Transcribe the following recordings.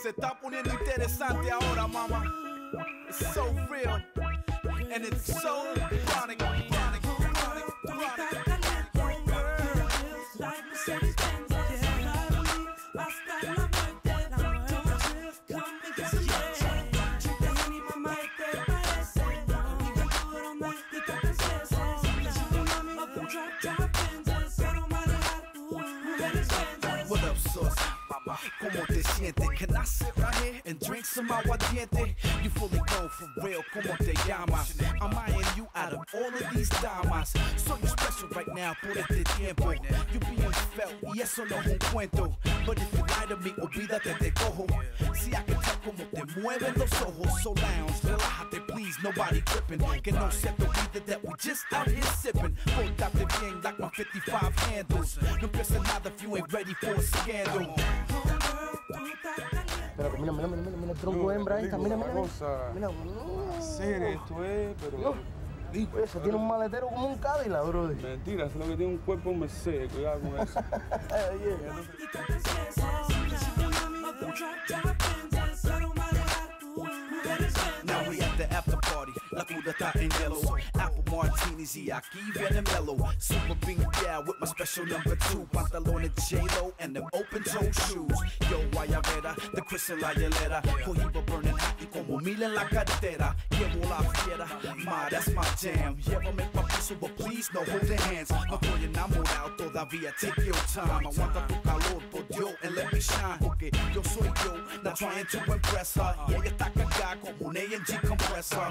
Se está poniendo interesante ahora, mama. It's so real and it's so chronic. What up, sauce? ¿Cómo te sientes? Can I sit right here and drink some aguardiente? You fully go for real, ¿cómo te llamas? I'm eyeing you out of all of these damas. So you special right now por este tiempo. You being felt y eso no es un cuento. But if you lie to me, olvídate te cojo. See, I can tell cómo te mueven los ojos. So lounge, relájate please, nobody tripping. Que no se te olvide that we just out here sipping. Portate bien like my 55 handles. No empieza nada if you ain't ready for a scandal. Pero mira el tronco hembra esta, mira. Hacer esto es, pero... Oye, se tiene un maletero como un Cadillac, brother. Mentira, es lo que tiene un cuerpo un Mercedes, cuidado con eso. Now we at the after party, la cura está en yellow. Apple martinis y aquí viene mellow. Super bean, yeah, with my special number 2. Pantalones J-Lo and them open-toe shoes. Yo, guayabera, the Chris en la hielera. Cohiba burning hot y como mil en la cartera. Llevo la fiera, ma, that's my jam. Llévame pa' piso, but please no holding hands. No estoy enamorado todavía, take your time. Aguanta tu calor, por Dios, and let me shine. Porque yo soy yo, not trying to impress her. Y ella está cargada como un AMG compressor.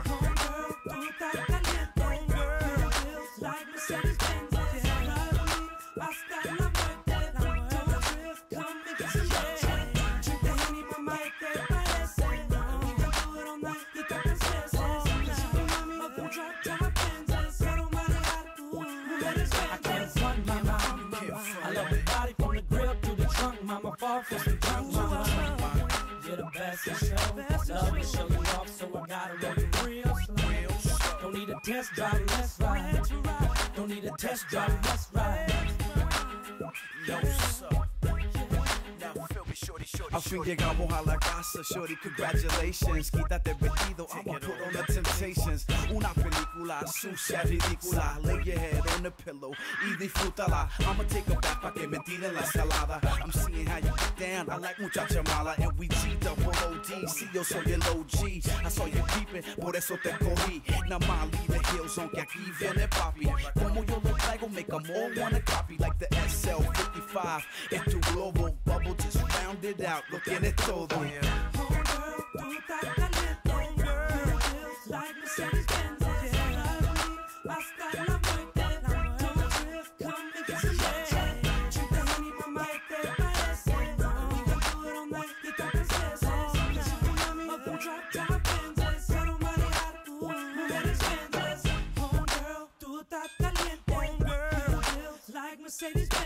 I love the body from the grill to the trunk, mama. Far from some drunk, mama. You're the best in show. Love to show you off, so I gotta roll you real slow. Don't need a test drive, let's ride. Don't need a test drive, let's ride. No, sir. Now feel me, shorty. Al fin llegamos a la casa, shorty, congratulations. Quítate el vestido, I'ma put on the Temptations. Una película sucia, ridícula. Lay your head on the pillow y disfrútala. I'ma take a bath pa' que me tiren la salada. I'm seeing how you get down, I like muchacha mala. And we G-double-O-D, si yo soy el OG. I saw you peeping, por eso te cogí. Now my leave the hills on, que aquí viene papi. Como yo lo traigo, make them all wanna copy. Like the SL55, es tu globo. Bubble just round it out, lo tiene todo. Mercedes-Benz.